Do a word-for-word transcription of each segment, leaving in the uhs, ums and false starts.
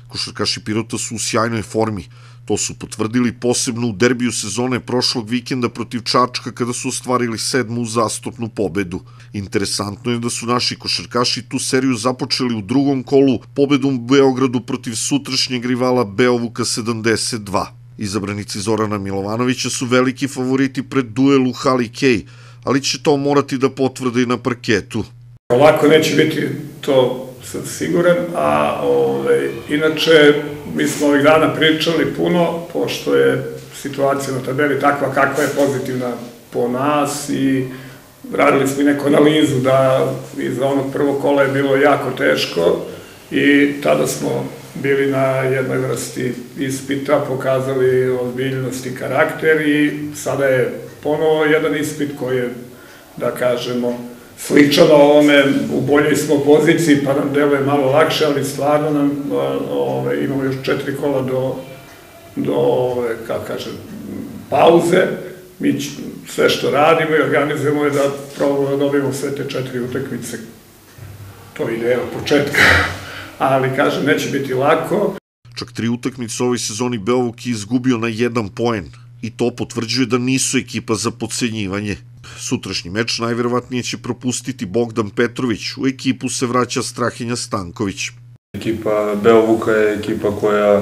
Košarkaši Pirota su u sjajnoj formi. To su potvrdili posebno u derbiju sezone prošlog vikenda protiv Čačka kada su ostvarili sedmu uzastopnu pobedu. Interesantno je da su naši košarkaši tu seriju započeli u drugom kolu pobedom u Beogradu protiv sutrašnjeg rivala Beovuka sedamdeset dva. Izabranici Zorana Milovanovića su veliki favoriti pred duel u hali Kej, ali će to morati da potvrde i na parketu. Lako neće biti, to sam siguran, a ove, inače mi smo ovih dana pričali puno, pošto je situacija na tabeli takva kakva je, pozitivna po nas, i radili smo i neku analizu da iza onog prvog kola je bilo jako teško i tada smo bili na jednoj vrsti ispita, pokazali ozbiljnost i karakter, i sada je ponovo jedan ispit koji je, da kažemo, slično na ovome, u boljoj smo poziciji, pa nam deluje malo lakše, ali stvarno nam, ove, imamo još četiri kola do, do ove, kako kažem, pauze. Mi sve što radimo i organizujemo je da probamo da dobijemo sve te četiri utakmice. To je ideja od početka, ali kažem, neće biti lako. Čak tri utakmice u ovoj sezoni Beovuk je izgubio na jedan poen, i to potvrđuje da nisu ekipa za podcenjivanje. Sutrašnji meč najverovatnije će propustiti Bogdan Petrović, u ekipu se vraća Strahinja Stanković. Ekipa Beovuka je ekipa koja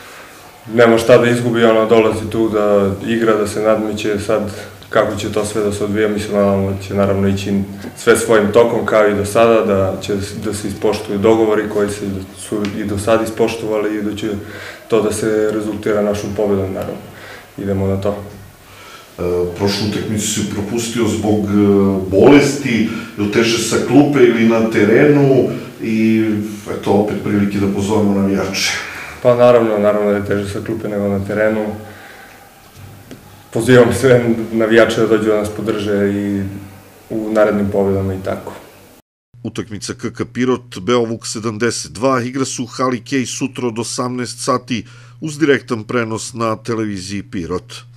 nema šta da izgubi, ona dolazi tu da igra, da se nadmeće. Sad kako će to sve da se odvija, mislim da će naravno ići sve svojim tokom kao i do sada, da će da se ispoštuju dogovori koji se su i do sada ispoštovali i da će to da se rezultira našom pobedom, naravno. Idemo na to. Prošlu utakmicu si propustio zbog bolesti, ili teže sa klupe ili na terenu, i eto opet prilike da pozovemo navijače. Pa naravno, naravno da je teže sa klupe nego na terenu. Pozivam sve navijače da dođu da nas podrže i u narednim pobedama i tako. Utakmica K K Pirot Beovuk sedamdeset dva igra se u hali Kej sutra od osamnaest sati uz direktan prenos na televiziji Pirot.